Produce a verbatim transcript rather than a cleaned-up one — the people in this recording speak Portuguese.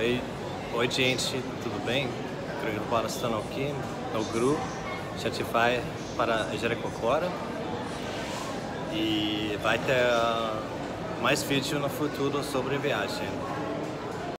Oi, oi gente, tudo bem? Quero para estar aqui no grupo Certify para Jericoacoara e vai ter uh, mais vídeo no futuro sobre viagem.